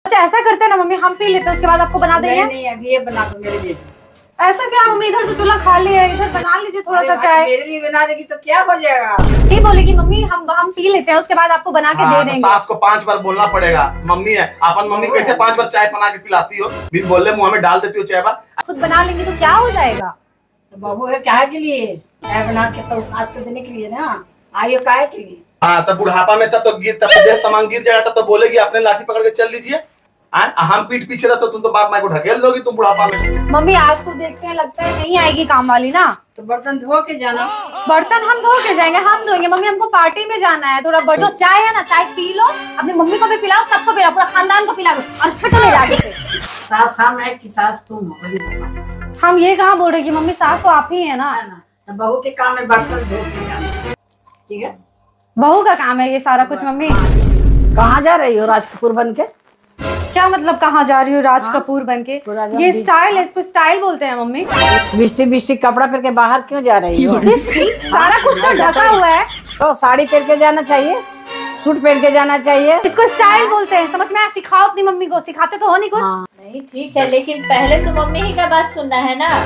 अच्छा ऐसा करते हैं ना मम्मी, हम पी लेते हैं उसके बाद आपको बना देंगे। नहीं अभी ये बना दो मेरे लिए। ऐसा क्या मम्मी, इधर तो चूल्हा खाली है, इधर बना लीजिए थोड़ा सा चाय। मेरे लिए बना देगी तो क्या हो जाएगा? नहीं बोलेगी मम्मी, हम पी लेते हैं उसके बाद आपको बना के दे देंगे। सास को 5 बार बोलना पड़ेगा। मम्मी है अपन, मम्मी कैसे 5 बार चाय बना के पिलाती हो, बिन बोले मुंह में डाल देती हो चाय बार। खुद बना लेंगे तो क्या हो जाएगा। तो बहू है क्या के लिए? चाय बना के सब सास को देने के लिए ना, आइयो काय के लिए। हाँ तब बुढ़ापा में तब तो देह सामान गिर जाएगा, तब तो बोलेगी अपने लाठी पकड़ के चल लीजिए। हम पीठ पीछे रह तो तुम तो बाप माँ को ढकेल दोगी तुम बुढ़ापा में। मम्मी आज तो देखते हैं, लगता है नहीं आएगी काम वाली ना। तो बर्तन धो के जाना। बर्तन हम धो के जाएंगे, हम धोएंगे मम्मी, हमको पार्टी में जाना है। थोड़ा जो चाय है ना, चाय पी लो, अपनी मम्मी को भी पिलाओ, सबको पिलाओ, पूरा खानदान को पिला दो और फिर ले जाके सास हम है कि सास तुम हो? हम ये कहाँ बोल रहे कि मम्मी सास तो आप ही है ना। तो बहू के काम में बर्तन धो के जाना, ठीक है? बहू का काम है ये सारा कुछ। मम्मी कहाँ जा रही हो राज कपूर बन के? क्या मतलब कहाँ जा रही हो राज कपूर बन के? ये स्टाइल है, इसको स्टाइल बोलते हैं मम्मी। बिस्टी बिस्टी कपड़ा पहन के बाहर क्यों जा रही हो? सारा कुछ तो ढका हुआ है। तो साड़ी पहन के जाना चाहिए, सूट पहन के जाना चाहिए। इसको स्टाइल बोलते हैं, समझ में आया? सिखाओ अपनी मम्मी को, सिखाते तो हो नहीं कुछ। नहीं ठीक है, लेकिन पहले तो मम्मी ही का बात सुनना है ना।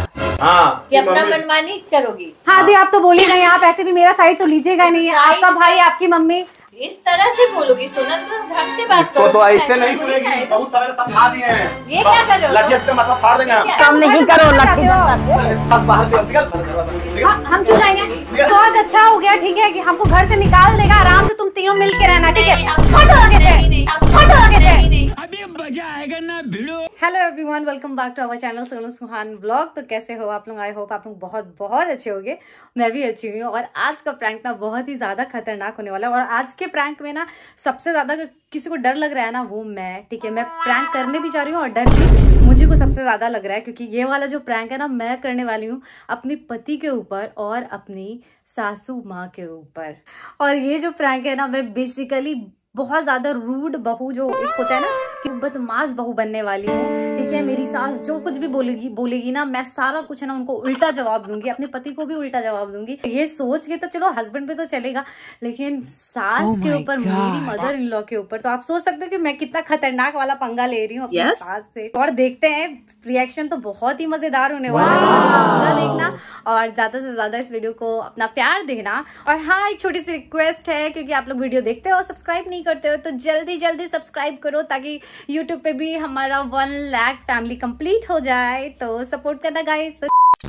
कि अपना मनमानी करोगी। हाँ दी आप तो बोली नहीं, आप ऐसे भी मेरा साइड तो लीजिएगा नहीं। आपका भाई आपकी मम्मी इस तरह से बोलोगी, सुनन तो ढंग से बात करो। तो ऐसे नहीं सुनेगी, बहुत सारे समझा दिए हैं। ये क्या कर रहे हो? लाठी से मतलब फाड़ देंगे हम। काम नहीं करो लाठी डंडा से। बस बाहर निकल। हम क्यों जाएंगे? बहुत अच्छा हो गया, ठीक है कि हमको घर से निकाल देगा, आराम से तुम तीनों मिल के रहना, ठीक है? फोटो आगे से, फोटो आगे से। अभी मजा आएगा ना भिड़ो। Hello everyone, welcome back to our channel Sonal Suhan blog. तो कैसे हो आप लोग? आई होप आप लोग बहुत बहुत अच्छे होंगे। मैं भी अच्छी हुई हूँ। और आज का प्रैंक ना बहुत ही ज्यादा खतरनाक होने वाला है। और आज के प्रैंक में ना सबसे ज्यादा अगर किसी को डर लग रहा है ना, वो मैं, ठीक है? मैं प्रैंक करने भी जा रही हूँ और डर भी मुझे को सबसे ज्यादा लग रहा है, क्योंकि ये वाला जो प्रैंक है ना, मैं करने वाली हूँ अपने पति के ऊपर और अपनी सासू माँ के ऊपर। और ये जो प्रैंक है ना, मैं बेसिकली बहुत ज्यादा रूड बहू जो एक होता है ना, कि बदमाश बहू बनने वाली हूँ, ठीक है? मेरी सास जो कुछ भी बोलेगी ना, मैं सारा कुछ है ना उनको उल्टा जवाब दूंगी, अपने पति को भी उल्टा जवाब दूंगी। ये सोच के तो चलो हस्बैंड पे तो चलेगा, लेकिन सास के ऊपर, मेरी मदर इन लॉ के ऊपर, तो आप सोच सकते हो कि मैं कितना खतरनाक वाला पंगा ले रही हूँ अपनी सास से। और देखते हैं, रिएक्शन तो बहुत ही मजेदार होने वाला है, देखना। और ज्यादा से ज्यादा इस वीडियो को अपना प्यार देना। और हाँ, एक छोटी सी रिक्वेस्ट है, क्योंकि आप लोग वीडियो देखते हो सब्सक्राइब नहीं करते हो, तो जल्दी जल्दी सब्सक्राइब करो, ताकि यूट्यूब पे भी हमारा 1 लाख फैमिली कंप्लीट हो जाए। तो सपोर्ट करना गाइस।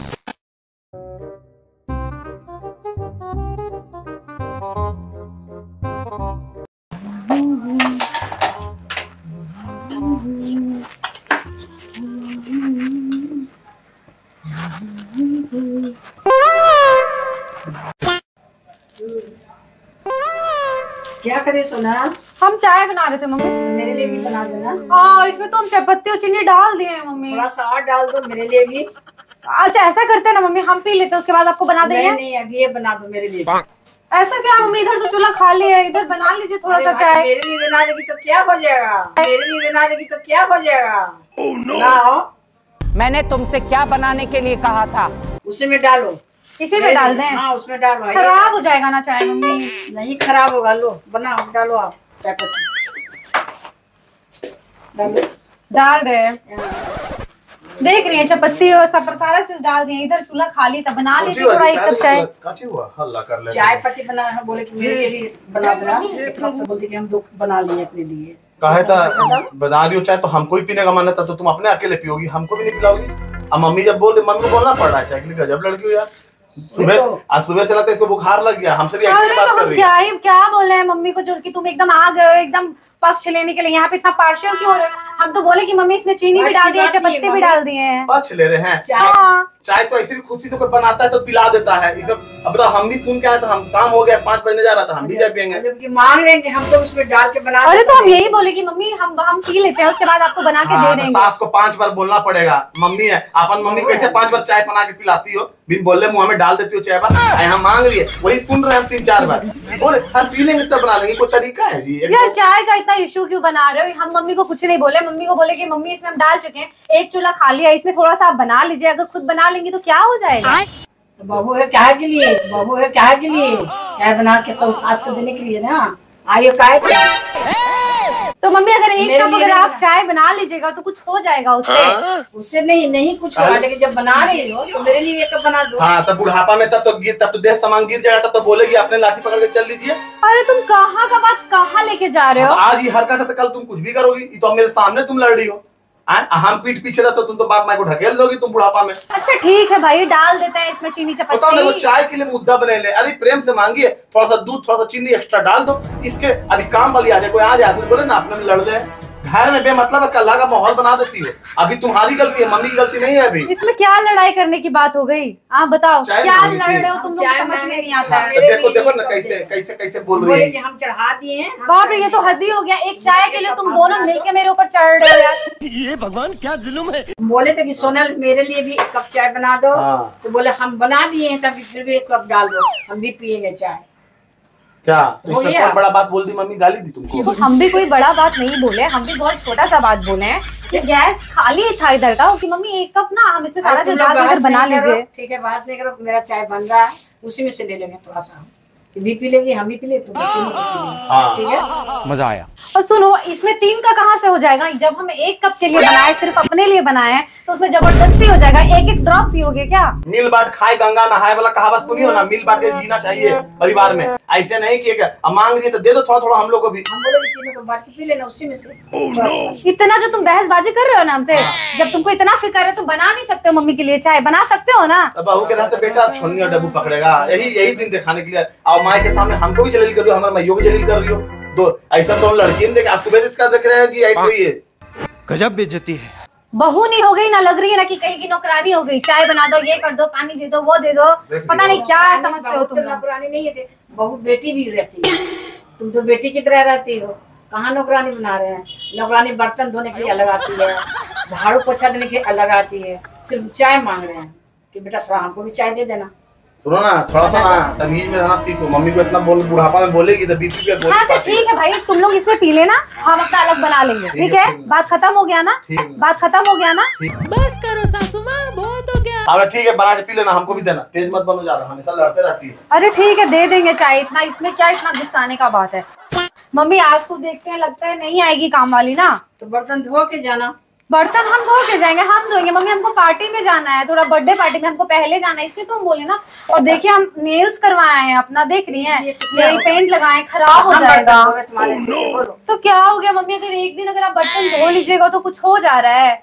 क्या करे सोना? हम चाय बना रहे थे मम्मी। मेरे लिए भी बना देना। हाँ, इसमें तो हम चाय पत्ती और चीनी डाल दिए हैं मम्मी। थोड़ा सा और डाल दो मेरे लिए भी। अच्छा ऐसा करते हैं ना मम्मी, हम पी लेते हैं उसके बाद आपको बना देंगे। नहीं अभी ये बना दो मेरे लिए। ऐसा क्या मम्मी, इधर तो चूल्हा खाली है, इधर बना लीजिए थोड़ा सा चाय। मेरे लिए बना देगी तो क्या हो जाएगा? मेरे लिए बना देगी तो क्या हो जाएगा? मैंने तुमसे क्या बनाने के लिए कहा था? उसी में डालो। इसी में डाल दें? हाँ उसमें डालो। खराब हो जाएगा ना चाय मम्मी। नहीं खराब होगा, लो बनाओ, डालो आप चाय पत्ती डालो। डाल रहे हैं, देख रही है चपत्ती और सब सारा चीज डाल दिए। इधर चूल्हा खाली था, बना लीजिए थोड़ा एक कप चाय। हल्ला कर ले। चाय पत्ती बना बोले कि मेरे लिए भी बना देना। तो बोलती कि हम 2 बना लिए अपने लिए। कहे था बना रही हो चाय तो हमको ही पीने का मन है, तब तो तुम अपने अकेले पियोगी, हमको भी नहीं पिलाओगी। अब मम्मी जब बोल रही, मम्मी को बोलना पड़ रहा है चाय के लिए। गजब लड़की हो यार। आज सुबह से लगता है इसको बुखार लग गया, हमसे भी बात कर रही है। क्या बोल रहे हैं मम्मी को, जो कि तुम एकदम आ गए हो एकदम पक्ष लेने के लिए। यहाँ पे इतना पार्शियल क्यों हो रहे हो? हम तो बोले कि मम्मी इसमें चीनी भी डाल दी है, चपत्ती भी डाल दिए हैं। पक्ष ले रहे हैं। चाय तो ऐसे भी खुशी से कोई बनाता है तो पिला देता है। अब तो हम भी सुन के आए, तो हम शाम हो गया 5 बजने जा रहा था, हम भी जाए पियेंगे। जबकि मांग रहे हैं कि हम तो उसमें डाल के बना। अरे तो हम यही बोले कि मम्मी हम पी लेते हैं उसके बाद आपको बना के दे देंगे। सास को 5 बार बोलना पड़ेगा। मम्मी है अपन, मम्मी कैसे 5 बार चाय बना के पिलाती हो, बिन बोले मुंह में डाल देती हो चाय बार। हम मांग रही है, वही सुन रहे हैं हम 3-4 बार। बोले हम पी लेंगे तब बना देंगे, कोई तरीका है जी? यार चाय का इतना इशू क्यों बना रहे हो? हम मम्मी को कुछ नहीं बोले, मम्मी को बोले कि मम्मी इसमें हम डाल चुके हैं, एक चूल्हा खाली है, इसमें थोड़ा सा आप बना लीजिए। अगर खुद बना लेंगी तो क्या हो जाएगा? तो बहू है क्या के लिए? बहू है क्या के लिए? चाय बना के सब सास को देने के लिए ना, आइयो काय के लिए। तो मम्मी अगर एक कप अगर आप चाय बना लीजिएगा तो कुछ हो जाएगा उससे नहीं कुछ होगा, लेकिन जब बना रही हो तो मेरे लिए एक कप बना दो। हाँ, तब बुढ़ापा में तब तो देह सामान गिर जाएगा, तब तो बोलेगी अपने लाठी पकड़ के चल लीजिए। अरे तुम कहाँ का बात कहाँ लेके जा रहे हो? आज ये हरकत है तो कल तुम कुछ भी करोगी। तो अब मेरे सामने तुम लड़ रही हो, हम पीठ पीछे था तो तुम तो बाप माँ को ढकेल दोगी तुम बुढ़ापा में। अच्छा ठीक है भाई, डाल देते हैं इसमें चीनी चपाती। बताओ ना, वो चाय के लिए मुद्दा बने ले। अरे प्रेम से मांगिए, थोड़ा सा दूध थोड़ा सा चीनी एक्स्ट्रा डाल दो। इसके अभी काम वाली आ जाए, कोई आ जाए आदमी बोले ना अपने में लड़ दे, घर में बेमतलब कल्ला का माहौल बना देती हो। अभी तुम्हारी गलती है, मम्मी की गलती नहीं है। अभी इसमें क्या लड़ाई करने की बात हो गई? आप बताओ क्या लड़ रहे हो तुम लोग, समझ में नहीं आता है। देखो ना कैसे बोल रही है। हम चढ़ा दिए हैं। बाप रे, ये तो हद ही हो गया। एक चाय के लिए तुम दोनों मिलके मेरे ऊपर चढ़ रहे हो यार। ये भगवान क्या जुल्म है। बोले थे कि सोनल मेरे लिए भी एक कप चाय बना दो। तो बोले हम बना दिए हैं, तभी फिर भी एक कप डाल दो, हम भी पियेंगे चाय। क्या तो इसमें कौन बड़ा बात बोल दी? मम्मी गाली दी तुमको? तो हम भी कोई बड़ा बात नहीं बोले, हम भी बहुत छोटा सा बात बोले हैं कि गैस खाली था इधर का कि मम्मी एक कप ना हम इसमें सारा चीज इधर बना लीजिए। ठीक है, बहस नहीं करो, मेरा चाय बन रहा है, उसी में से ले लेंगे थोड़ा सा। भी पी लेगी, हम भी पी ले, तुम ठीक है। मजा आया। और सुनो, इसमें 3 का कहाँ से हो जाएगा? जब हम एक कप के लिए बनाए, सिर्फ अपने लिए बनाए, तो उसमें जबरदस्ती हो जाएगा। एक ड्रॉप पियोगे क्या? मिल बांट खाए गंगा नहाए वाला कहावत सुनी हो ना, मिल बांट के जीना चाहिए परिवार में। ऐसे नहीं कि अब मांग रही है तो दे दो थोड़ा थोड़ा हम लोग को भी। हम बोले तीनों को बांट के पी लेना उसी में से। इतना जो तुम बहसबाजी कर रहे हो ना हमसे, जब तुमको इतना फिक्र है तो बना नहीं सकते हो मम्मी के लिए चाय? बना सकते हो ना। बहू के रहते बेटा छोलनी और डब्बू पकड़ेगा, यही दिन दिखाने के लिए। और माँ के सामने हमको भी जलील कर रही हो, हमारे मैयों को जलील कर रही हो। तो ऐसा तो लड़की ने देखा, आज सुबह इसका देख रहे हैं कि ऐड हुई है। गजब बेइज्जती है। बहू नहीं हो गई ना, लग रही है ना कि कहीं की नौकरानी हो गई। चाय बना दो, ये कर दो, पानी दे दो, वो दे दो, पता नहीं क्या समझते हो तुम। नौकरानी नहीं है, बहू बेटी भी रहती है। तुम तो बेटी की तरह रहती हो, कहाँ नौकरानी बना रहे हैं? नौकरानी बर्तन धोने के लिए अलग आती है, झाड़ू पोछा देने के लिए अलग आती है, सिर्फ चाय मांग रहे हैं कि बेटा थोड़ा हमको भी चाय दे देना। सुनो ना, थोड़ा सा ना तमीज में रहना सीखो। मम्मी को इतना बोल बुढ़ापा में बोलेगी तो बीपी पे गोली। अच्छा ठीक है भाई, तुम लोग इसमें पी लेना, हम अपना अलग बना लेंगे। ठीक है, बात खत्म हो गया ना? बात खत्म हो गया ना? बस करो सासू माँ, बहुत हो गया। अब ठीक है, बना के पी लेना, हमको भी देना। तेज मत बनो ज्यादा, हमेशा लड़ते रहती है। अरे ठीक है, दे देंगे चाय। इतना इसमें क्या इतना गुस्साने का बात है? मम्मी आज तो देखते हैं, लगता है नहीं आएगी काम वाली ना। तो बर्तन धो के जाना। बर्तन हम धो के जाएंगे, हम धोएंगे। मम्मी हमको पार्टी में जाना है, थोड़ा बर्थडे पार्टी में हमको पहले जाना है, इसलिए तो हम बोले ना। और देखिए हम नेल्स करवाए हैं अपना, देख रही हैं, नेल पेंट लगाए, खराब हो जाएगा। तो क्या हो गया मम्मी, अगर एक दिन अगर आप बर्तन धो लीजिएगा तो कुछ हो जा रहा है।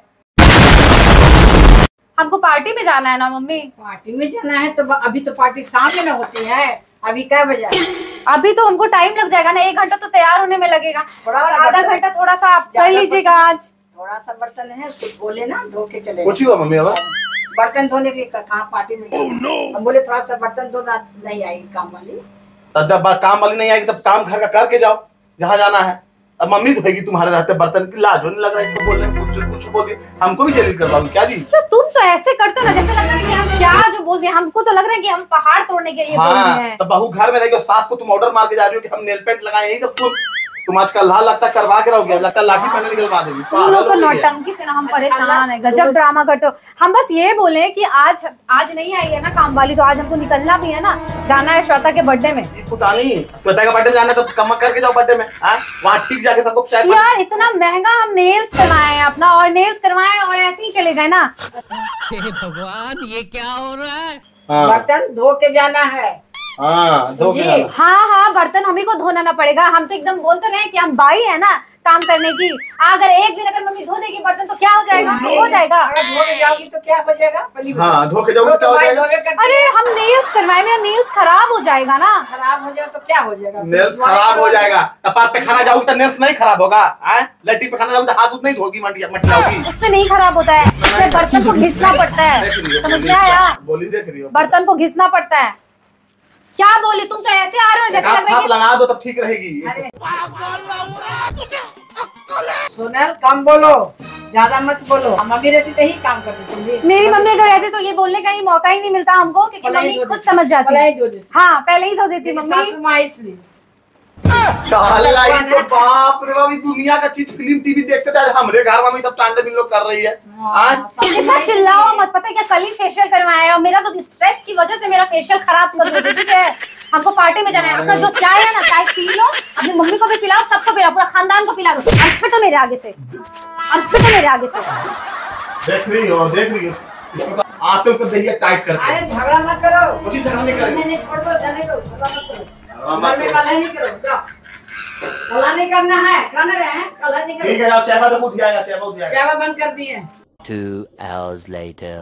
हमको पार्टी में जाना है ना मम्मी। पार्टी में जाना है तो अभी तो पार्टी शाम में ना होती है, अभी क्या बजा? अभी तो हमको टाइम लग जाएगा ना, 1 घंटा तो तैयार होने में लगेगा, थोड़ा और सा आधा घंटा थोड़ा सा आप कर लीजिएगा। आज थोड़ा सा बर्तन है, उसको धो लेना, धो के चले। कुछ हुआ मम्मी? अब बर्तन धोने के लिए कहाँ पार्टी में हम बोले थोड़ा सा बर्तन धोना, नहीं आएगी काम वाली। तब काम वाली नहीं आएगी, तब काम घर का करके जाओ जहाँ जाना है। अब मम्मी धोएगी तुम्हारे रहते बर्तन की, लाज होने लग रहा है इसको बोलने में। कुछ बोल रही, हमको भी जलील करवाओगी क्या जी? तो तुम तो ऐसे करते हो ना, जैसे लग रहा है कि हम क्या जो बोल दिए। हमको तो लग रहा है कि हम पहाड़ तोड़ने के लिए बोल रहे हैं। तो बहू घर में रहेगी, सास को तुम ऑर्डर मार के जा रही हो कि हम नेल पेंट लगाए, यही सब तुम आज कल लगता करवा के रहोगे, लगता लाठी पहने निकलवा देगी। तुम लोग तो नौटंकी से ना हम परेशान है, गजब ड्रामा करते हो। हम बस ये बोले कि आज नहीं आई है ना काम वाली, तो आज हमको निकलना भी है ना, जाना है श्वेता के बर्थडे में। पता नहीं श्वेता का बर्थडे में जाना है तो कम करके जाओ बर्थडे में, वहाँ ठीक जाके सबको चाय। यार इतना महंगा हम नेल्स करवाए हैं अपना, और नेल्स करवाए और ऐसे ही चले जाए ना। भगवान ये क्या हो रहा है? बर्तन धो के जाना है। हाँ, बर्तन हम ही को धोना ना पड़ेगा। हम तो एकदम बोलते रहे कि हम बाई है ना काम करने की। अगर एक दिन अगर मम्मी धो देगी बर्तन तो क्या हो जाएगा? हो जाएगा। धो के जाओगी तो क्या हो जाएगा? धो के जाओगी तो क्या हो जाएगा? अरे हम नेल्स करवाए, मेरा नेल्स खराब हो जाएगा ना। खराब हो जाए तो क्या हो जाएगा? नेल्स खराब हो जाएगा। कपार पे खाना जाओगी तो नेल्स नहीं खराब होगा? लट्टी पे खाना जाओगी तो हाथ उतना ही धोगी मटियाओगी। इसमें नहीं खराब होता है, इसमें बर्तन को घिसना पड़ता है, समझ में आया? बोली देख रही हो, बर्तन को घिसना पड़ता है। क्या बोली? तुम तो ऐसे आ रहे हो जैसे लग रहा है लगा दो तब ठीक रहेगी। सोनल कम बोलो, ज्यादा मत बोलो। मम्मी रहती तो ही काम करती तुम। मेरी मम्मी अगर रहती तो ये बोलने का ही मौका ही नहीं मिलता हमको, क्योंकि मम्मी खुद समझ जाती है। हाँ, पहले ही धो देती मम्मी। सासू माँ इसलिए साला ये तो बाप रे बाप, दुनिया का चीज फिल्म टीवी देखते थे, हमरे घर में सब टांडे लोग कर रही है। आज इतना चिल्लाओ मत, पता है क्या, कल ही फेशियल करवाया और मेरा तो स्ट्रेस की वजह से मेरा फेशियल खराब कर दिया। ठीक है, हमको पार्टी में जाना है, अपना जो चाय है ना, चाय पी लो, अपनी मम्मी को भी पिलाओ, सबको पिलाओ, पूरा खानदान को पिला दो। और फिर तो मेरे आगे से, और फिर तो मेरे आगे से देख रही हो, देख रही हो, आते उसको दहिया टाइट करके। अरे झगड़ा मत करो, कुछ झगड़ा नहीं करेंगे। नहीं छोड़ दो, जाने दो, झगड़ा मत करो, घर में कलह नहीं करो, जाओ, कलह नहीं करना है, करने रहे हैं, कलह नहीं करो। ठीक है, आप चाय बंद कर दिया, चाय बंद दिया, चाय बंद कर दिए। 2 hours later.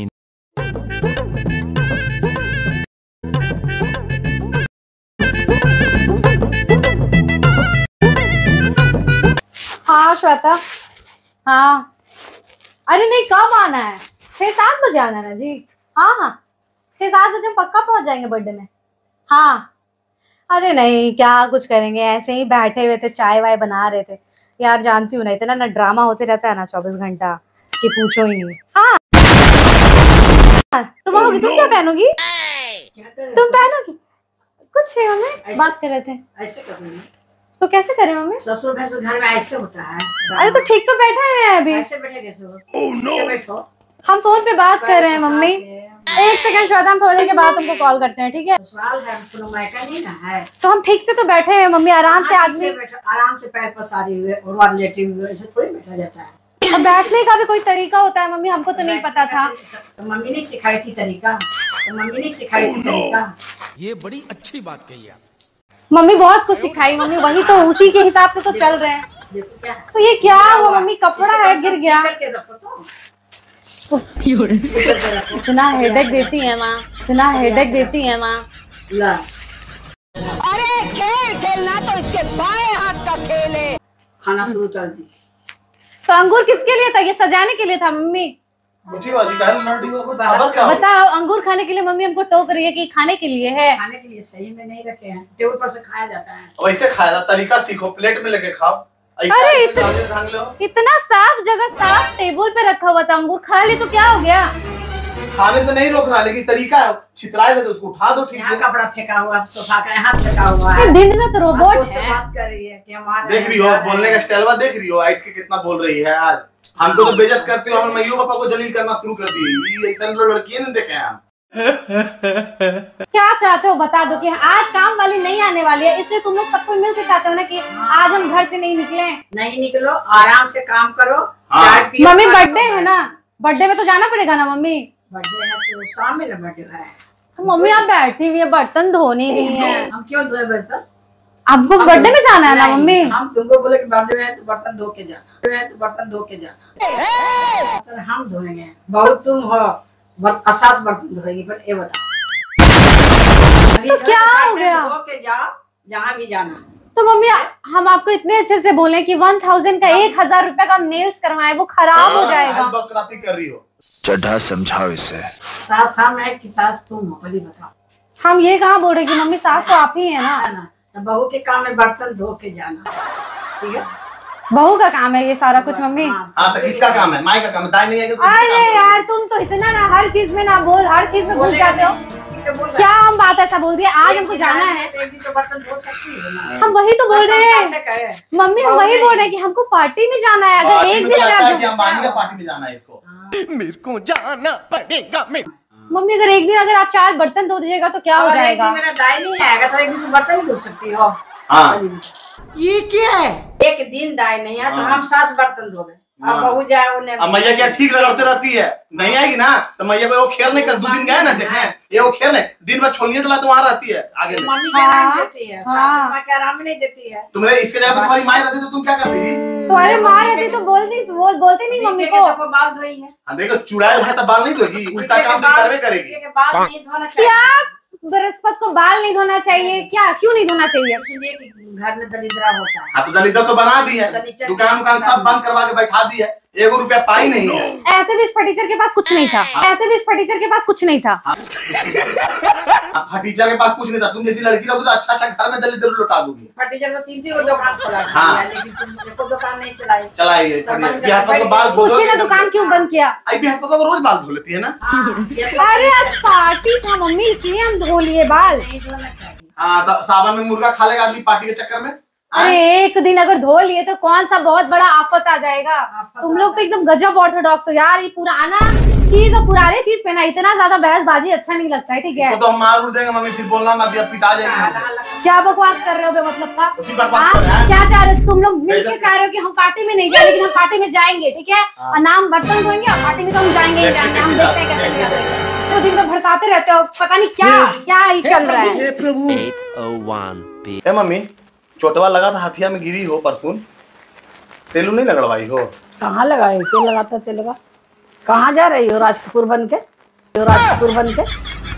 हाँ श्वेता, हाँ, अरे नहीं, कब आना है? 6-7 बजे आना है ना जी। हाँ हाँ, 6-7 बजे हम पक्का पहुंच जाएंगे बर्थडे में। हाँ, अरे नहीं, क्या कुछ करेंगे, ऐसे ही बैठे हुए थे, चाय वाय बना रहे थे। यार जानती हूँ ना, इतना ना ड्रामा होते रहता है ना 24 घंटा कि पूछो ही नहीं। हाँ तुम आओगी, तुम क्या पहनोगी? तुम पहनोगी कुछ नहीं, मम्मी बात कर रहे थे। ऐसे करना तो कैसे करें मम्मी? ससुर भैंसुर घर में ऐसे होता है। अरे तो ठीक तो बैठा है अभी। ऐसे बैठे कैसे हो? ऐसे बैठो। हम फोन पे बात कर रहे हैं मम्मी। एक सेकंड श्वेता, हम थोड़ी देर के बाद तुमको कॉल करते हैं, ठीक है? ससुराल है, तुम मायका नहीं ना है। तो हम ठीक से तो बैठे हैं मम्मी, आराम से आदमी आराम से पैर पसारी हुए और लेटे हुए, ऐसे थोड़ी बैठा जाता है। अब बैठने का भी कोई तरीका होता है मम्मी, हमको तो नहीं पता था। तो मम्मी ने सिखाई थी तरीका, तो मम्मी ने सिखाई थी तरीका। ये बड़ी अच्छी बात कही आप। मम्मी बहुत कुछ सिखाई मम्मी, वही तो उसी के हिसाब से तो चल रहे हैं। देखो क्या है। तो ये क्या हुआ मम्मी, कपड़ा है गिर गया। करके रखो तो। इतना हेडेक देती है माँ, इतना हेडेक देती है माँ। ला अरे खेल खेलना तो इसके बाएं हाथ का खेल है। खाना शुरू कर दी। तो अंगूर किसके लिए था? ये सजाने के लिए था मम्मी। बताओ, अंगूर खाने के लिए मम्मी हमको टोक रही है कि खाने के लिए है। खाने के लिए सही में नहीं रखे हैं, टेबल पर से खाया जाता है। वैसे खाया, तरीका सीखो, प्लेट में लेके खाओ। अरे इतना साफ जगह, साफ टेबल पे रखा हुआ था, अंगूर खा ले तो क्या हो गया? खाने से नहीं रोकना, लेकिन तरीका है, छितराए लगे उसको उठा दो ठीक से। यहाँ कपड़ा फेंका हुआ, सोफा का यहाँ फेंका हुआ है। दिन रात रोबोट है। बात कर रही है कि हमारे देख रही हो बोलने का स्टाइल, देख रही हो हाइट के कितना बोल रही है। आज हमको तो बेइज्जत करती हो, हमारे मईयो पापा को जलील करना शुरू कर दी। ऐसा लड़की नहीं देखे हम। क्या चाहते हो बता दो कि आज काम वाली नहीं आने वाली है, इसलिए तुम लोग सबको मिलकर चाहते हो ना कि आज हम घर से नहीं निकले। नहीं निकलो, आराम से काम करो। मम्मी बर्थडे है ना, बर्थडे में तो जाना पड़ेगा ना मम्मी। बर्थडे है तो शाम में ना बर्थडे है। मम्मी आप बैठी हुई है, बर्तन धो नहीं रही है। हम क्यों धोए बर्तन? आपको बर्थडे में जाना है ना मम्मी? हम तुमको बोले कि बर्थडे में है तो बर्तन धो के जाना, तो बर्तन धो के जाना। तो हम धोएंगे, बहुत तुम हो असास बर्तन धोएगी। पर ये बताओ तो क्या हो गया? धो के जाओ जहाँ भी जाना। तो मम्मी हम आपको इतने अच्छे से बोले कि 1000 का 1000 रुपए का नेल्स करवाए, वो खराब हो जाएगा। बकराती कर रही हो। चढ़ा समझाओ इसे। सास हम है कि सास तुम हो, पहले बताओ। हम ये कहाँ बोल रहे कि मम्मी सास तो आप ही है ना। तो बहू के काम में बर्तन धो के जाना, ठीक है? बहू का काम है ये सारा कुछ मम्मी। हाँ तो किसका काम है? माई का काम है, दाई नहीं है। अरे यार तुम तो इतना ना हर चीज में ना बोल, हर चीज में घुस जाते हो। क्या हम बात ऐसा बोल दिए? आज हमको जाना है, तो बर्तन धो सकती है ना। हम वही तो बोल रहे हैं मम्मी, हम वही बोल रहे हैं कि हमको पार्टी में जाना है। अगर एक दिन अंबानी का पार्टी में जाना है इसको, मेरे को जाना पड़ेगा। मम्मी अगर एक दिन अगर आप 4 बर्तन धो दीजिएगा तो क्या हो जाएगा? मेरा दाई नहीं आएगा तो एक दिन बर्तन ही धो सकती हो। ये क्या है? एक दिन दाई नहीं है तो हम सास बर्तन धोबे। अब बहू जाए उन्हें। अब मैया क्या ठीक रगड़ते रहती है, नहीं आएगी ना तो मैया वो खेर नहीं कर। 2 दिन गए ना देखे, ये वो खेर नहीं, दिन भर छोलिए डला तो वहाँ रहती है आगे। मम्मी क्या आराम देती है, सास माँ क्या आराम नहीं देती है। तुम्हें इसके जगह तुम्हारी माँ रहती तो तुम क्या करती? तुम्हारे माँ रहती तो बोलते नहीं मम्मी को। बाल धोई है, देखो चुड़ैल है तो बाल नहीं धोगी, उल्टा काम तो करवे करेगी। बाल नहीं धोना चाहिए। क्या बृहस्पति को बाल नहीं धोना चाहिए? क्या क्यों नहीं धोना चाहिए? इसलिए कि घर में दरिद्रा होता है। हाँ तो दलित तो बना दी है, दुकान सब बंद करवा के बैठा दी है, 1 रुपया पाई नहीं है। ऐसे भी इस फटीचर के पास कुछ नहीं था, ऐसे भी इस फटीचर के पास कुछ नहीं था। फटीचर के पास कुछ नहीं था। तुम जैसी लड़की रहोगी तो अच्छा घर में दलित लुटा दोगी। फटीचर तो 3 दुकान खोला है, लेकिन तुम को दुकान नहीं चलाई। पूछिए ना दुकान क्यों बंद किया? को रोज बाल धो लेती है ना। अरे आज पार्टी था मम्मी, इसलिए हम धो लिए बाल। हाँ तो सावन में मुर्गा खा लेगा आदमी पार्टी के चक्कर में। अरे एक दिन अगर धो लिए तो कौन सा बहुत बड़ा आफत आ जाएगा। तुम लोग तो एकदम गजब ऑर्थोडॉक्स हो यार। ये पुराना चीज और पुराने चीज पे ना इतना ज्यादा बहसबाजी अच्छा नहीं लगता है। ठीक है तो हम मार देंगे मम्मी, फिर बोलना मत, दिया पिटा जाएंगे। क्या बकवास कर रहे हो बेमतलब का? बकवास क्या चाह रहे हो तुम लोग? मिलके चाह रहे हो कि हम पार्टी में नहीं जाए, लेकिन हम पार्टी में जाएंगे। ठीक है और नाम बर्तन धोएंगे और पार्टी में तो हम जाएंगे ही जाएंगे। हम देखते हैं कैसे जाते हैं। तो दिन भर भड़काते रहते हो, पता नहीं क्या क्या ही चल रहा है। 8:01 p.m. मम्मी चोटवा लगा था, हथिया में गिरी हो परसों, तेलू नहीं लगड़वाई हो? कहाँ लगाए? तेल लगाता तेल लगा। कहाँ जा रही हो राज कपूर बन के? राज कपूर बन के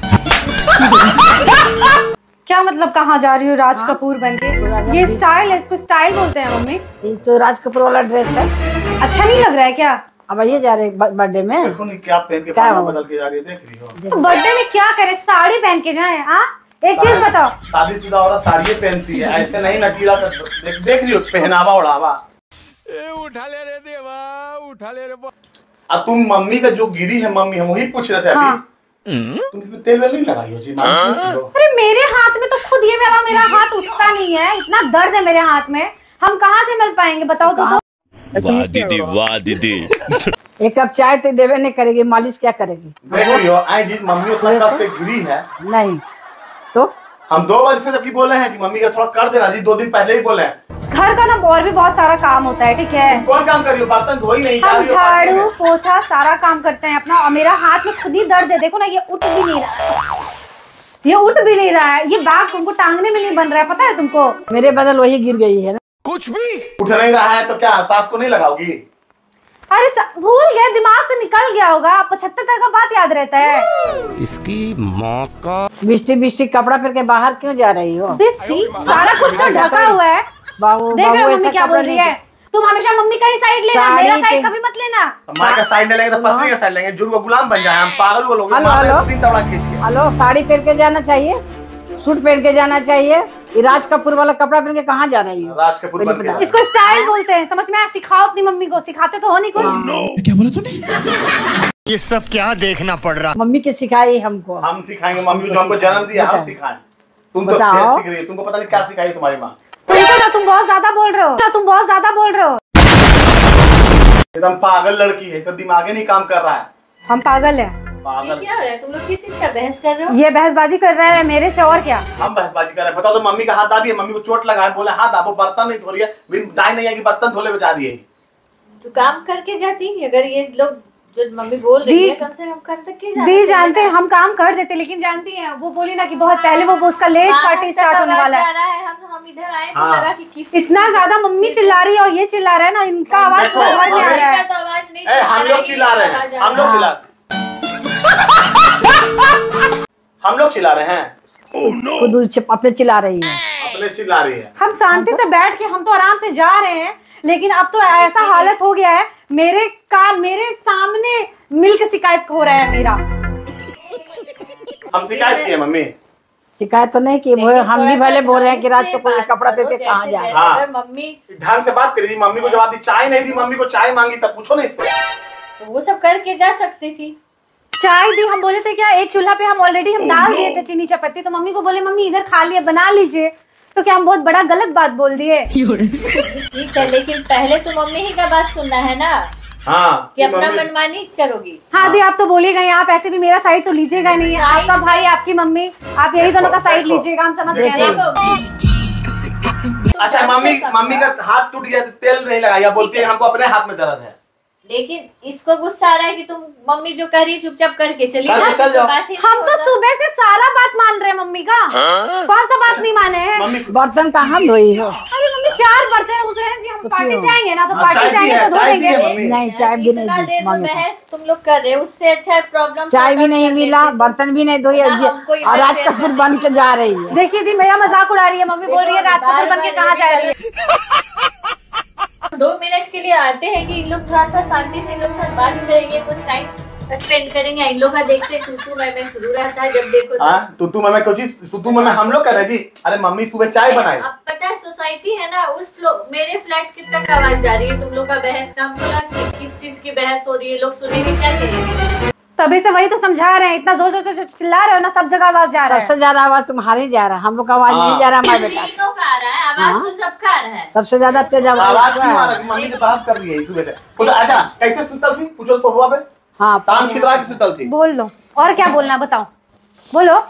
क्या मतलब कहाँ जा रही हो राज कपूर बन के? ये स्टाइल है, इसको स्टाइल बोलते हैं मम्मी। ये तो राज कपूर वाला ड्रेस है। अच्छा नहीं लग रहा है क्या? अब ये जा रहे बर्थडे में। देखो नहीं क्या पहन के पाना बदल के जा रही है, देख रही हो? बर्थडे में क्या करे? साड़ी पहन के जाए? हाँ एक चीज बताओ, शादीशुदा औरत साड़ी पहनती है, ऐसे नहीं नकीला। देख रही हो पहनावा उड़ावा। उठा ले रे देवा, उठा ले रे। अब तुम मम्मी का जो गिरी है, मम्मी हम वही पूछ रहे थे अभी। हाँ। तुम इसमें तेल वेल नहीं लगाई हो जी? अरे मेरे हाथ में तो खुद ये मेरा हाथ उठता नहीं है, इतना दर्द है मेरे हाथ में। हम कहाँ से मिल पाएंगे बताओ तो? वाह दीदी, वाह दीदी। एक कप चाय तो देवे नहीं करेगी, मालिश क्या करेगी? देख रही हो आई जी, मम्मी उसका कब से गिरी है। नहीं तो हम 2 बजे से जबकि बोले हैं कि मम्मी का थोड़ा कर देना जी, 2 दिन पहले ही बोले हैं। घर का ना और भी बहुत सारा काम होता है। ठीक है कौन काम कर रही हो? बर्तन धो ही नहीं, हम झाड़ू पोछा सारा काम करते हैं अपना, और मेरा हाथ में खुद ही दर्द है। देखो ना ये उठ भी नहीं रहा है, ये उठ भी नहीं रहा है। ये बैग तुमको टांगने में नहीं बन रहा है, पता है तुमको? मेरे बदल वही गिर गई है ना। कुछ भी उठ नहीं रहा है तो क्या सास को नहीं लगाओगी? अरे भूल गए, दिमाग से निकल गया होगा। 75 का बात याद रहता है। इसकी माँ का। बिस्टी बिस्टी कपड़ा पहन के बाहर क्यों जा रही हो? बिस्टी सारा कुछ तो ढका हुआ है। बाबू देख रहे हो मम्मी क्या बोल कपड़ा रही है? तुम हमेशा मम्मी का ही साइड लेना, मेरा साइड कभी मत लेना। माँ का साइड लेंगे तो पत्नी का साइड लेंगे, जुर्म का गुलाम बन जाए। हम पागल वो लोग तीन दौड़ा खींच के। हेलो, साड़ी पहन के जाना चाहिए, सूट पहन के जाना चाहिए। ये राज कपूर वाला कपड़ा पहन के कहाँ जा रही हो? राज कपूर बन के। इसको स्टाइल बोलते हैं, समझ में आया? सिखाओ अपनी मम्मी को, सिखाते तो हो नहीं कुछ। क्या बोला तूने? ये सब क्या देखना पड़ रहा? मम्मी के सिखाई हमको। हम सिखाएंगे मम्मी को, जो हमको जन्म दिया हम सिखाएं। तुम तो तेल सीख रही हो, तुमको पता नहीं क्या सिखाई तुम्हारी माँ। तुमको ना तुम बहुत ज्यादा बोल रहे हो, तुम बहुत ज्यादा बोल रहे हो। एकदम पागल लड़की है, इसका दिमाग ही नहीं काम कर रहा है। हम पागल हैं। पागल क्या हो रहा है? तुम लोग किस चीज का बहस कर रहे हो? ये बहसबाजी कर रहा है मेरे से, और क्या? हम बहसबाजी कर रहे हैं। बताओ तो मम्मी का हाथ दाबी है, मम्मी को चोट लगा है, बोले हाथ दाबो, बर्तन नहीं धो रही है, दाई नहीं है कि बर्तन धोले बचा दिए। तो काम करके जाती, अगर ये लोग जो मम्मी बोल रही है कम से कम कर तक के दी जानते हैं हम काम कर देते, लेकिन जानती हैं वो बोली ना कि बहुत पहले वो उसका लेट पार्टी स्टार्ट होने वाला है। हम इधर आए तो लगा कि किस इतना ज्यादा मम्मी चिल्ला रही है और ये चिल्ला रहा है ना, इनका आवाज तो घर में आ रहा है। आवाज नहीं, हम लोग चिल्ला रहे हैं, हम लोग चिल्ला हम लोग चिल्ला रहे हैं। खुद अपने चिल्ला रही है, अपने चिल्ला रही है। हम शांति से बैठ के हम तो आराम से जा रहे हैं, लेकिन अब तो ऐसा हालत हो गया है, मेरे सामने मिलकर शिकायत हो रहा है मेरा। हम शिकायत की है मम्मी? शिकायत तो नहीं की, हम भी भले बोल रहे हैं कि राज कपूर कपड़ा पहन के कहाँ जा रहे हैं। अगर मम्मी ढंग से बात करी, मम्मी को जवाब दी, चाय नहीं दी, मम्मी को चाय मांगी तब पूछो नहीं इससे। तो वो सब करके जा सकती थी। चाय दी, हम बोले थे क्या एक चूल्हा पे हम ऑलरेडी हम डाल दिए थे चीनी चपत्ती, तो मम्मी को बोले मम्मी इधर खा लिया बना लीजिए, तो क्या हम बहुत बड़ा गलत बात बोल दिए? ठीक है, लेकिन पहले तो मम्मी ही का बात सुनना है ना। हाँ, कि अपना मनमानी करोगी। हाँ दी, आप तो बोलेगा ही, आप ऐसे भी मेरा साइड तो लीजिएगा नहीं, आपका भाई आपकी मम्मी, आप यही दोनों का साइड लीजिएगा, हम समझ रहे हैं। अच्छा मम्मी का हाथ टूट गया, तेल नहीं लगाया, बोलती है हमको अपने हाथ में दर्द है। लेकिन इसको गुस्सा आ रहा है कि तुम मम्मी जो करी चुपचाप करके चली जाओ। हम तो सुबह से सारा बात मान रहे हैं मम्मी का, कौन सा बात नहीं माने हैं? बर्तन कहाँ धोई हो? अरे मम्मी 4 बर्तन उस रहे हैं जी, हम पार्टी से आएंगे ना तो पार्टी से आएंगे तो धो देंगे। नहीं, चाय भी नहीं दी बहस तुम लोग कर रहे हो, उससे अच्छा प्रॉब्लम चाय भी नहीं मिला, बर्तन भी नहीं धोई, और राज कपूर बन के जा रही है। देखिए दी मेरा मजाक उड़ा रही है, मम्मी बोल रही है राज कपूर बन के कहाँ जा रही है। 2 मिनट के लिए आते हैं कि इन लोग थोड़ा सा शांति से इन लोग साथ बात करेंगे, कुछ टाइम स्पेंड करेंगे। इन लोग का देखते तू मैं शुरू रहता है, जब देखो तू मैं कोई चीज तू मैं हम लोग कर रहे जी। अरे मम्मी सुबह चाय बनाई। अब पता है सोसाइटी है ना, उस मेरे फ्लैट की तक आवाज जा रही है, तुम लोग का बहस का बोला किस चीज की बहस हो रही है, लोग सुनेंगे क्या कहेंगे? तभी से वही तो समझा रहे हैं, इतना जोर जोर से चिल्ला रहे हो ना, सब जगह आवाज जा रहा है। सबसे ज्यादा आवाज तुम्हारी जा रहा है, हम लोग का आवाज नहीं जा रहा हमारे बेटा। तीनों का आ रहा है आवाज, तो सबका आ रहा है। सबसे ज्यादा तेज आवाज क्यों आ रहा है? मम्मी से बहस कर रही है सुबह से। अच्छा कैसे सुतल थी पूछो तो हुआ बे? हाँ टांग छितरा के सुतल थी। बोल लो, और क्या बोलना है बताओ, बोलो,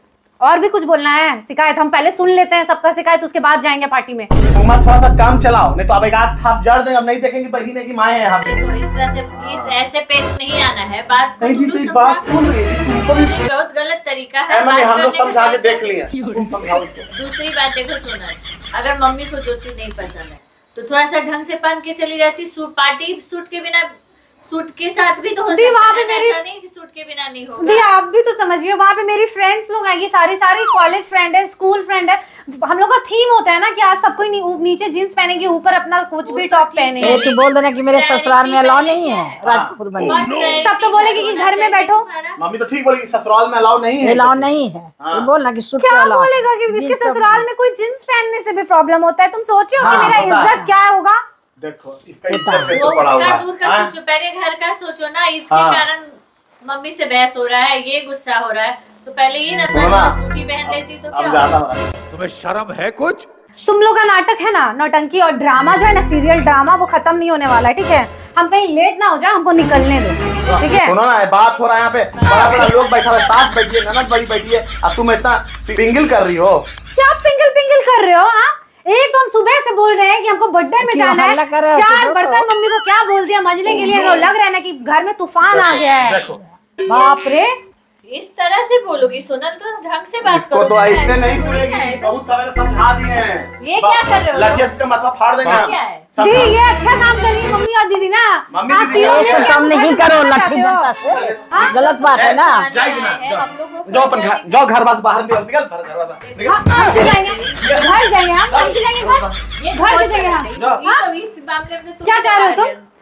और भी कुछ बोलना है? शिकायत हम पहले सुन लेते हैं सबका शिकायत, उसके बाद जाएंगे पार्टी में। तुम थोड़ा सा काम चलाओ, नहीं तो अब एक आध थाप जड़ देंगे, अब नहीं देखेंगे बहन है कि माँ है यहाँ पे। देखो इस तरह से ऐसे पेश नहीं आना है, बात नहीं जी तेरी बात सुन रही है, तुमको भी बहुत गलत तरीका है। हम लोग समझा के देख लिए, तुम समझाओ इसको। दूसरी बात देखो सोनल, अगर मम्मी को जो चीज नहीं पसंद है तो थोड़ा सा ढंग से पहन के चली जाती। सूट पार्टी सूट के बिना, सूट के साथ भी तो हो सकता है, वहाँ पे मेरी ऐसा नहीं कि सूट के बिना नहीं होगा। दी आप भी तो समझिए, वहाँ पे मेरी फ्रेंड्स लोग आएंगी, सारी कॉलेज फ्रेंड है, स्कूल फ्रेंड है। हम लोग का थीम होता है ना कि आज सबको नीचे जींस पहनेंगे, ऊपर अपना कुछ भी टॉप पहनेंगे। तू बोल देना कि मेरे ससुराल में अलाउ नहीं है राजकपूर में, तब तो बोलेगी कि घर में बैठो। मम्मी तो ठीक बोलेगी ससुराल में अलाउ नहीं है। अलाउ नहीं है, तू बोलना कि सूट क्या बोलेगा कि इसके ससुराल में कोई जींस पहनने से भी प्रॉब्लम होता है? तुम सोचो कि मेरा इज्जत क्या होगा। देखो इसका इज्जत कैसे वो पड़ा हुआ उसका है। दूर का सोचो, पहले घर का सोचो ना। इसके कारण मम्मी से बहस हो रहा है, ये गुस्सा हो रहा है, तो पहले ये ना सूट ही पहन लेती तो क्या होता? तुम्हें शर्म है कुछ? तुम लोग का नाटक है ना, नौटंकी और ड्रामा जो है ना, सीरियल ड्रामा, वो खत्म नहीं होने वाला है, ठीक है? हम कहीं लेट ना हो जाए, हमको निकलने दो, ठीक है? सुनो ना, बात हो रहा है यहाँ पे, बड़ा बड़ा लोग बैठा हुआ है, सास बैठी है, ननद बड़ी बैठी है, अब तुम इतना पिंगल कर रही हो। क्या पिंगल कर रहे हो? हाँ, एक तो हम सुबह से बोल रहे हैं कि हमको बर्थडे में जाना है, 4 बर्तन मम्मी को क्या बोल दिया मजने के लिए, तो लग रहा है ना कि घर में तूफान आ गया है। देखो बाप रे, इस तरह से बोलोगी सोनल तो ढंग से बात इसको करो। तो ऐसे नहीं सुनेगी, बहुत सारे समझा दिए हैं। ये क्या कर रहे हो? लड़कियों का मतलब फाड़ देंगे हम। क्या है? सब दी ये अच्छा काम कर रही है मम्मी और दीदी ना। मम्मी आप दीदी तीनों ऐसे मिलके काम हमको नहीं घर करो में लट्ठी बिठाते हो। जनता से, गलत बात है ना। जाएगी ना, हम लोग को जाओ अपन जाओ घर बार बाहर निकल घर बार निकल। हम क्यों जाएंगे? घर जाएंगे हम क्यों जाएंगे? ये घर क्यों जाएंगे हम? तो इस मामले में तुम क्या चाह रहे हो तुम?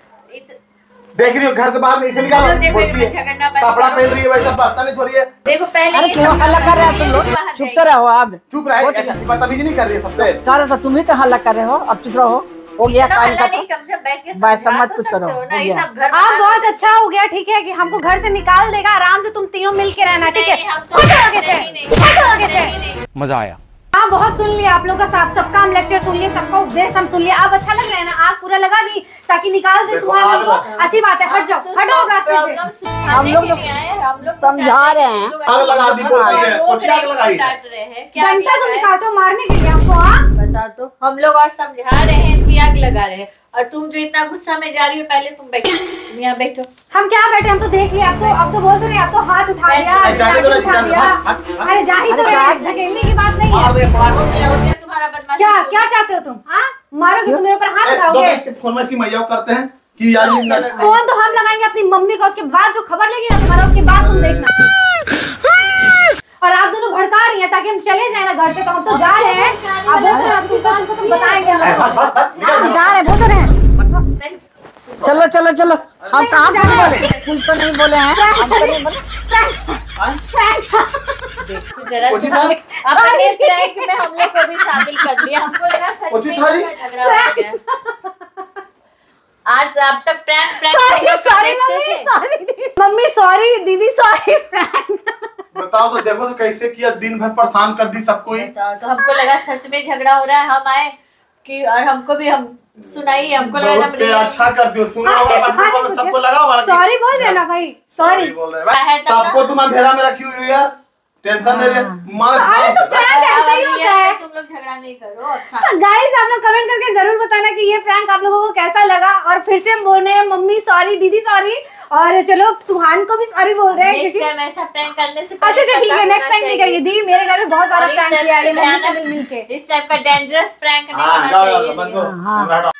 देख रही हो घर से बाहर नहीं से निकाल बोलती है, कपड़ा पहन रही है वैसा बर्तन नहीं धो रही है। देखो पहले अरे क्यों हल्ला कर रहे हो तुम लोग? चुप तो रहो अब। चुप रहे, अच्छा बदतमीजी नहीं कर रही है सबसे। कह रहा तुम ही तो हल्ला कर रहे हो, अब चुप रहो। हो गया काल का तो कम से बैठ के बस मत कुछ करो, हो गया। आप बहुत अच्छा हो गया, ठीक है कि हमको घर से निकाल देगा, आराम से तुम तीनों मिल के रहना, ठीक है? हटो आगे से। मजा आया। हाँ बहुत सुन लिया आप लोग का, सबका हम लेक्चर सुन लिए, सबका उपदेश हम सुन लिया। अब अच्छा लग रहा है ना? आग पूरा लगा दी ताकि निकाल दे सुहान को। अच्छी बात है, हट जाओ, हटो रास्ते से। हम लोग समझा रहे हैं। आग लगा दी बोलती है, कुछ आग लगाई है। घंटा तुम निकालते हो मारने के लिए हमको? हाँ बता तो, हम लोग और समझा रहे हैं कि आग लगा रहे हैं, और तुम जो इतना गुस्सा में जा रही हो, पहले तुम बैठो, तुम यहाँ बैठो। हम क्या बैठे, हम तो देख लिया, अब तो बोल तो रहे, अब तो हाथ उठा दिया, जाने दो ना, उठा जाने दो, दिया। हाँ। अरे जा ही तो रहे, धकेलने की बात नहीं है। तुम्हारा बदमाश क्या चाहते हो तुम? हाँ मारोगे तुम मेरे ऊपर हाथ उठाओगे? फोन में इसकी मैया करते हैं कि यार फोन तो हम लगाएंगे अपनी मम्मी को, उसके बाद जो खबर लेगी ना तुम्हारा, उसके बाद तुम देखना। और आप दोनों भड़का रही हैं ताकि हम चले जाए ना घर से, तो हम तो जा रहे हैं। आप बोल रहे हैं तुमको तुम बताएंगे, हम जा रहे हैं, बोल रहे हैं। चलो चलो चलो, हम कहाँ कुछ बोले, कुछ तो नहीं बोले हैं। जरा अपने प्रैंक में हम लोग को भी शामिल कर लिया, हमको लगा सच में झगड़ा हो गया। आज अब तक मम्मी सॉरी, दीदी सॉरी, प्रैंक। बताओ तो, देखो तो कैसे किया, दिन भर परेशान कर दी सबको ही। तो हमको लगा सच में झगड़ा हो रहा है, हम आए कि और हमको भी हम सुनाइए, हमको लगा अच्छा करती हो, सुना होगा सबको लगा होगा। सॉरी बोल रहे ना भाई, सॉरी बोल रहे हैं सबको, तुम अंधेरा में रखी हुई यार, टेंशन ले रहे ऐसा ही होता है। तुम लोग झगड़ा नहीं करो। गाइस आप लोग कमेंट करके जरूर बताना कि ये प्रैंक आप लोगों को कैसा लगा। और फिर से हम बोल रहे हैं मम्मी सॉरी, दीदी सॉरी, और चलो सुहान को भी सॉरी बोल रहे हैं। नेक्स्ट टाइम ऐसा प्रैंक करने से अच्छा ठीक है, नेक्स्ट टाइम नहीं करेंगे दी, मेरे घर में बहुत सारा प्रैंक किया है मम्मी से मिल के। इस टाइप का डेंजरस प्रैंक नहीं होना चाहिए।